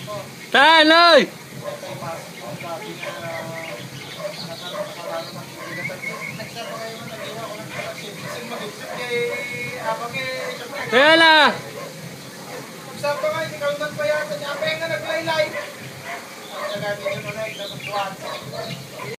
Tanoy! Kaya na! Sabi nga, ikaw nang pa yata niya. Penga nag-live. Ang nagagawin mo na,